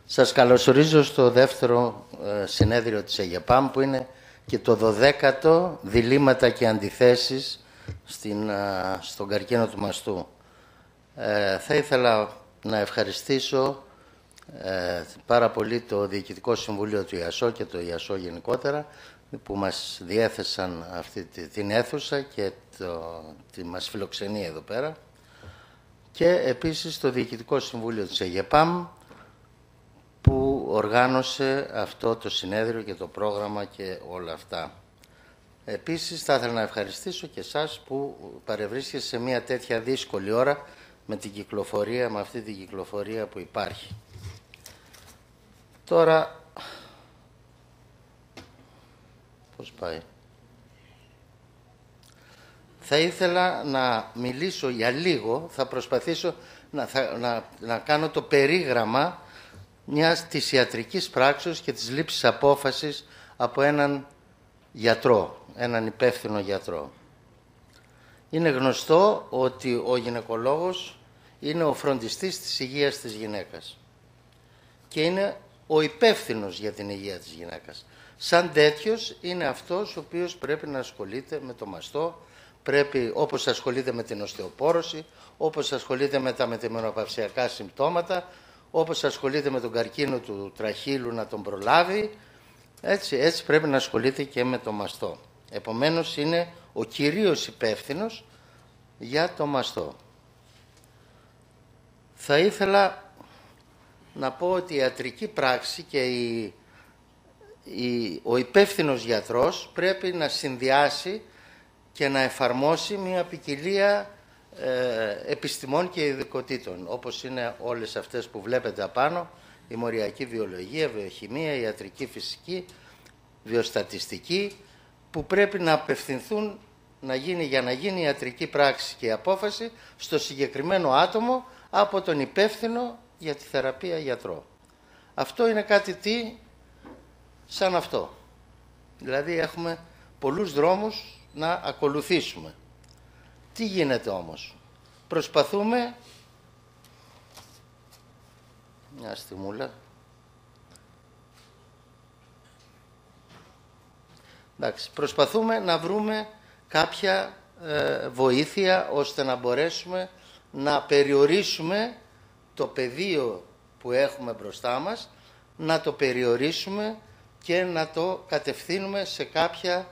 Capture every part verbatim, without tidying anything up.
Σας καλωσορίζω στο δεύτερο ε, συνέδριο της ΕΓΕΠΑΜ, που είναι και το δωδέκατο διλήμματα και αντιθέσεις στην, α, στον καρκίνο του μαστού. Ε, θα ήθελα να ευχαριστήσω ε, πάρα πολύ το Διοικητικό Συμβούλιο του ΙΑΣΟ και το ΙΑΣΟ γενικότερα, που μας διέθεσαν αυτή την αίθουσα και το, τη μας φιλοξενεί εδώ πέρα, και επίσης το Διοικητικό Συμβούλιο της ΕΓΕΠΑΜ, που οργάνωσε αυτό το συνέδριο και το πρόγραμμα και όλα αυτά. Επίσης θα ήθελα να ευχαριστήσω και εσάς που παρευρίσκεστε σε μια τέτοια δύσκολη ώρα με την κυκλοφορία, με αυτή την κυκλοφορία που υπάρχει. Τώρα, πώς πάει. Θα ήθελα να μιλήσω για λίγο, θα προσπαθήσω να, θα, να, να κάνω το περίγραμμα μιας της ιατρικής πράξης και της λήψης απόφασης από έναν γιατρό, έναν υπεύθυνο γιατρό. Είναι γνωστό ότι ο γυναικολόγος είναι ο φροντιστής της υγείας της γυναίκας και είναι ο υπεύθυνος για την υγεία της γυναίκας. Σαν τέτοιος είναι αυτός ο οποίος πρέπει να ασχολείται με το μαστό, πρέπει, όπως ασχολείται με την οστεοπόρωση, όπως ασχολείται με τα μετεμενοπαυσιακά συμπτώματα, όπως ασχολείται με τον καρκίνο του τραχύλου να τον προλάβει, έτσι, έτσι πρέπει να ασχολείται και με το μαστό. Επομένως είναι ο κυρίως υπεύθυνος για το μαστό. Θα ήθελα να πω ότι η ιατρική πράξη και η, η, ο υπεύθυνος γιατρός πρέπει να συνδυάσει και να εφαρμόσει μια ποικιλία ε, επιστημών και ειδικοτήτων, όπως είναι όλες αυτές που βλέπετε απάνω: η μοριακή βιολογία, βιοχημία, ιατρική φυσική, βιοστατιστική, που πρέπει να απευθυνθούν να γίνει, για να γίνει η ιατρική πράξη και η απόφαση στο συγκεκριμένο άτομο από τον υπεύθυνο για τη θεραπεία γιατρό. Αυτό είναι κάτι τι σαν αυτό. Δηλαδή έχουμε πολλούς δρόμους να ακολουθήσουμε. Τι γίνεται όμως? Προσπαθούμε... Μια στιγμούλα. Εντάξει, προσπαθούμε να βρούμε κάποια ε, βοήθεια ώστε να μπορέσουμε να περιορίσουμε το πεδίο που έχουμε μπροστά μας, να το περιορίσουμε και να το κατευθύνουμε σε κάποια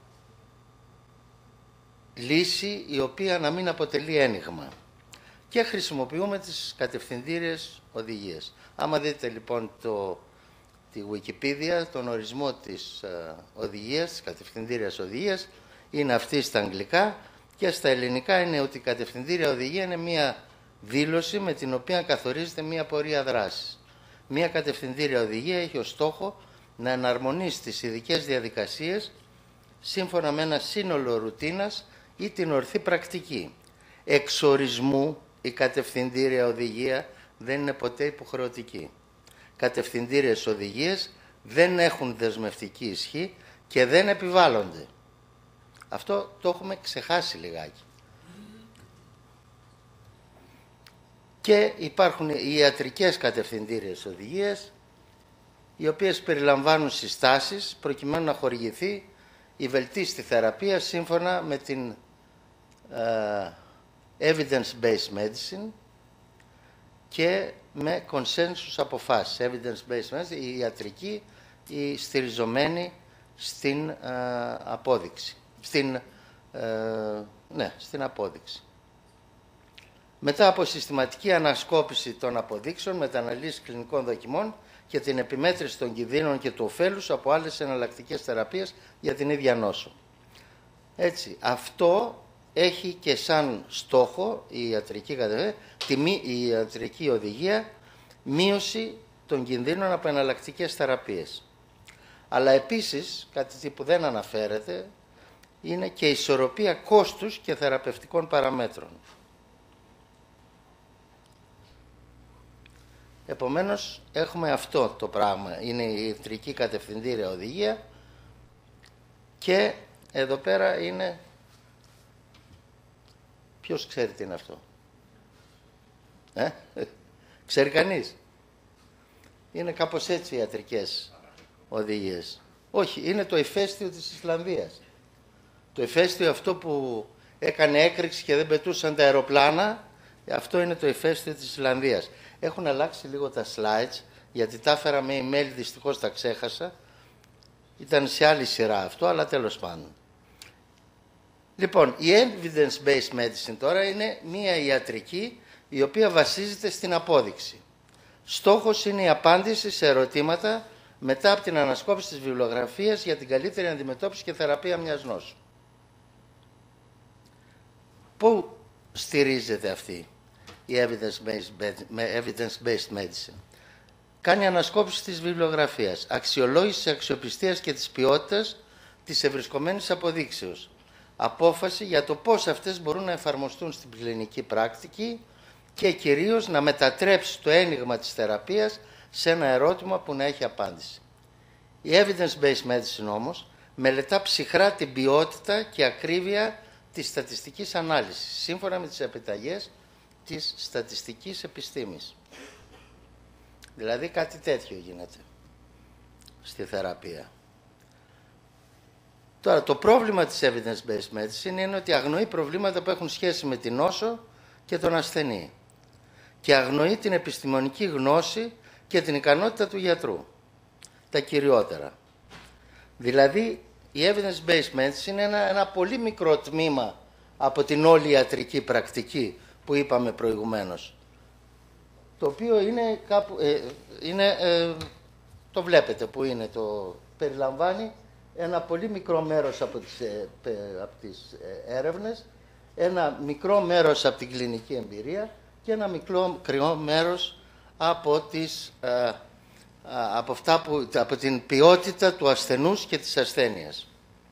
λύση η οποία να μην αποτελεί ένιγμα. Και χρησιμοποιούμε τις κατευθυντήριες οδηγίες. Άμα δείτε λοιπόν το, τη Wikipedia, τον ορισμό της ε, οδηγίας, της κατευθυντήριας οδηγίας, είναι αυτή στα αγγλικά, και στα ελληνικά είναι ότι η κατευθυντήρια οδηγία είναι μία δήλωση με την οποία καθορίζεται μία πορεία δράσης. Μία κατευθυντήρια οδηγία έχει ως στόχο να εναρμονίσει τις ειδικές διαδικασίες σύμφωνα με ένα σύνολο ρουτίνας ή την ορθή πρακτική. Εξ ορισμού η κατευθυντήρια οδηγία δεν είναι ποτέ υποχρεωτική. Κατευθυντήριες οδηγίες δεν έχουν δεσμευτική ισχύ και δεν επιβάλλονται. Αυτό το έχουμε ξεχάσει λιγάκι. Και υπάρχουν οι ιατρικές κατευθυντήριες οδηγίες, οι οποίες περιλαμβάνουν συστάσεις προκειμένου να χορηγηθεί η βελτίστη θεραπεία σύμφωνα με την uh, evidence-based medicine και με consensus αποφάσεις. Evidence-based medicine, η ιατρική, η στηριζομένη στην uh, απόδειξη. Στην, uh, ναι, στην απόδειξη. Μετά από συστηματική ανασκόπηση των αποδείξεων, μεταναλύσεις κλινικών δοκιμών και την επιμέτρηση των κινδύνων και του ωφέλους από άλλες εναλλακτικές θεραπείες για την ίδια νόσο. Έτσι, αυτό έχει και σαν στόχο η ιατρική, η ιατρική οδηγία μείωση των κινδύνων από εναλλακτικές θεραπείες. Αλλά επίσης, κάτι που δεν αναφέρεται, είναι και η ισορροπία κόστους και θεραπευτικών παραμέτρων. Επομένως, έχουμε αυτό το πράγμα. Είναι η ιατρική κατευθυντήρια οδηγία και εδώ πέρα είναι... Ποιος ξέρει τι είναι αυτό? Ε? Ξέρει κανείς? Είναι κάπως έτσι οι ιατρικές οδηγίες. Όχι, είναι το ηφαίστειο της Ισλανδίας. Το ηφαίστειο αυτό που έκανε έκρηξη και δεν πετούσαν τα αεροπλάνα, αυτό είναι το ηφαίστειο της Ισλανδίας. Έχουν αλλάξει λίγο τα slides, γιατί τα έφερα με email, δυστυχώς τα ξέχασα. Ήταν σε άλλη σειρά αυτό, αλλά τέλος πάντων. Λοιπόν, η evidence-based medicine τώρα είναι μία ιατρική η οποία βασίζεται στην απόδειξη. Στόχος είναι η απάντηση σε ερωτήματα μετά από την ανασκόπηση της βιβλιογραφίας για την καλύτερη αντιμετώπιση και θεραπεία μιας νόσου. Πού στηρίζεται αυτή η evidence-based medicine? Κάνει ανασκόπηση της βιβλιογραφίας, αξιολόγηση της αξιοπιστίας και της ποιότητας της ευρισκομένης αποδείξεως, απόφαση για το πώς αυτές μπορούν να εφαρμοστούν στην κλινική πράκτικη και κυρίως να μετατρέψει το ένιγμα της θεραπείας σε ένα ερώτημα που να έχει απάντηση. Η evidence-based medicine όμως μελετά ψυχρά την ποιότητα και ακρίβεια της στατιστικής ανάλυσης, σύμφωνα με τις επιταγές της στατιστικής επιστήμης. Δηλαδή κάτι τέτοιο γίνεται στη θεραπεία. Τώρα, το πρόβλημα της evidence-based medicine είναι ότι αγνοεί προβλήματα που έχουν σχέση με την νόσο και τον ασθενή και αγνοεί την επιστημονική γνώση και την ικανότητα του γιατρού, τα κυριότερα. Δηλαδή, η evidence-based medicine είναι ένα, ένα πολύ μικρό τμήμα από την όλη ιατρική πρακτική που είπαμε προηγουμένως, το οποίο είναι κάπου, ε, είναι, ε, το βλέπετε που είναι, το περιλαμβάνει ένα πολύ μικρό μέρος από τις, ε, από τις ε, έρευνες, ένα μικρό μέρος από την κλινική εμπειρία και ένα μικρό κρυό μέρος από, τις, ε, από, αυτά που, από την ποιότητα του ασθενούς και της ασθένειας.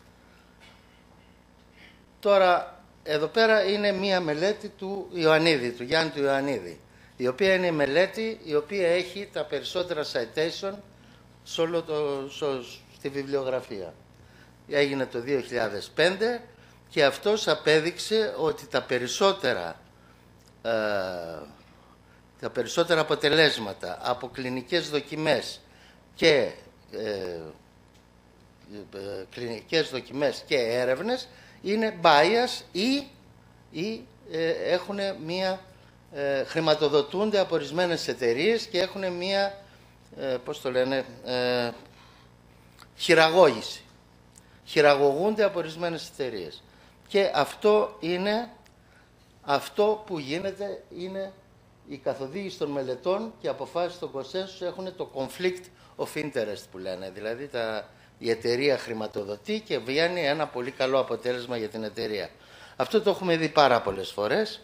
Τώρα, εδώ πέρα είναι μία μελέτη του Ιωαννίδη, του Γιάννη του Ιωαννίδη, η οποία είναι η μελέτη η οποία έχει τα περισσότερα citation σε όλο το, στη βιβλιογραφία. Έγινε το δύο χιλιάδες πέντε και αυτός απέδειξε ότι τα περισσότερα, ε, τα περισσότερα αποτελέσματα από κλινικές δοκιμές και ε, ε, κλινικές δοκιμές και έρευνες είναι bias ή, ή ε, έχουν μία, ε, χρηματοδοτούνται από ορισμένες εταιρείες και έχουν μία, ε, πώς το λένε, ε, χειραγώγηση. Χειραγωγούνται από ορισμένες εταιρείες. Και αυτό είναι, αυτό που γίνεται είναι η καθοδήγηση των μελετών και αποφάσεις των consensus έχουν το conflict of interest που λένε. Δηλαδή τα, η εταιρεία χρηματοδοτεί και βγαίνει ένα πολύ καλό αποτέλεσμα για την εταιρεία. Αυτό το έχουμε δει πάρα πολλές φορές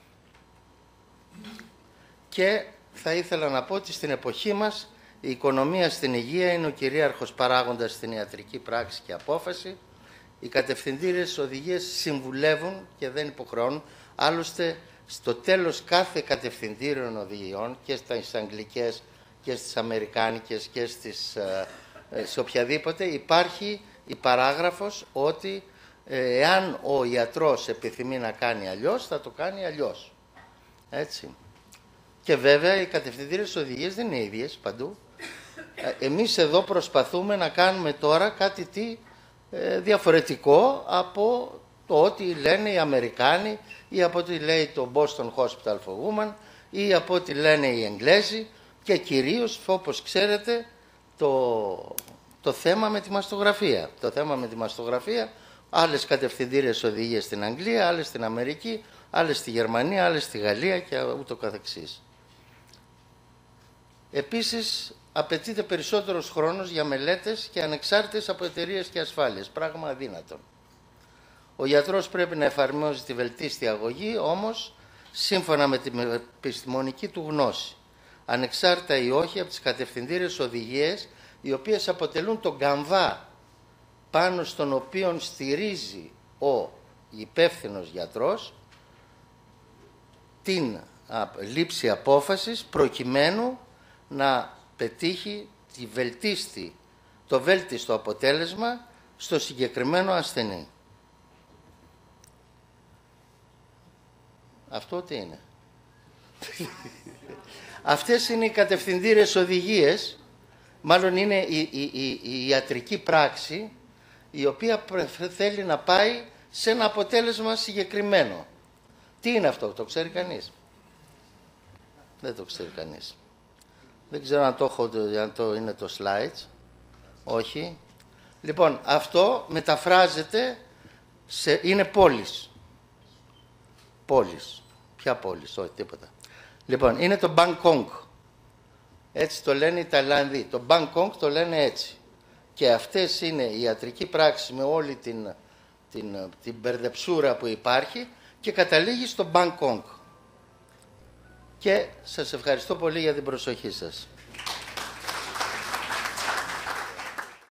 και θα ήθελα να πω ότι στην εποχή μας η οικονομία στην υγεία είναι ο κυρίαρχος παράγοντας στην ιατρική πράξη και απόφαση. Οι κατευθυντήριες οδηγίες συμβουλεύουν και δεν υποχρεώνουν. Άλλωστε, στο τέλος κάθε κατευθυντήριων οδηγιών και στις αγγλικές και στις αμερικάνικες και στις, σε οποιαδήποτε υπάρχει η παράγραφος ότι ε, εάν ο ιατρός επιθυμεί να κάνει αλλιώς, θα το κάνει αλλιώς. Έτσι. Και βέβαια οι κατευθυντήριες οδηγίες δεν είναι ίδιες παντού. Εμείς εδώ προσπαθούμε να κάνουμε τώρα κάτι τι ε, διαφορετικό από το ό,τι λένε οι Αμερικάνοι ή από ό,τι λέει το Boston Hospital for Women ή από ό,τι λένε οι Εγγλέζοι και κυρίως, όπως ξέρετε, το, το θέμα με τη μαστογραφία. Το θέμα με τη μαστογραφία, άλλες κατευθυντήριες οδηγίες στην Αγγλία, άλλες στην Αμερική, άλλες στη Γερμανία, άλλες στη Γαλλία και ούτω καθεξής. Επίσης, απαιτείται περισσότερος χρόνος για μελέτες και ανεξάρτητες από εταιρείες και ασφάλειες, πράγμα αδύνατο. Ο γιατρός πρέπει να εφαρμόζει τη βελτίστη αγωγή, όμως, σύμφωνα με την επιστημονική του γνώση, ανεξάρτητα ή όχι από τις κατευθυντήριες οδηγίες, οι οποίες αποτελούν τον καμβά πάνω στον οποίο στηρίζει ο υπεύθυνος γιατρός την λήψη απόφασης προκειμένου να πετύχει τη βελτίστη, το βέλτιστο αποτέλεσμα στο συγκεκριμένο ασθενή. Αυτό τι είναι? Αυτές είναι οι κατευθυντήρες οδηγίες, μάλλον είναι η, η, η, η ιατρική πράξη, η οποία θέλει να πάει σε ένα αποτέλεσμα συγκεκριμένο. Τι είναι αυτό, το ξέρει κανείς? Δεν το ξέρει κανείς. Δεν ξέρω αν το έχω, αν το είναι το slides. Όχι. Λοιπόν, αυτό μεταφράζεται σε, είναι πόλεις. Πόλεις. Ποια πόλεις, όχι τίποτα. Λοιπόν, είναι το Bangkok. Έτσι το λένε οι Ταϊλανδοί. Το Bangkok το λένε έτσι. Και αυτές είναι η ιατρική πράξη με όλη την, την, την μπερδεψούρα που υπάρχει και καταλήγει στο Bangkok. Και σας ευχαριστώ πολύ για την προσοχή σας.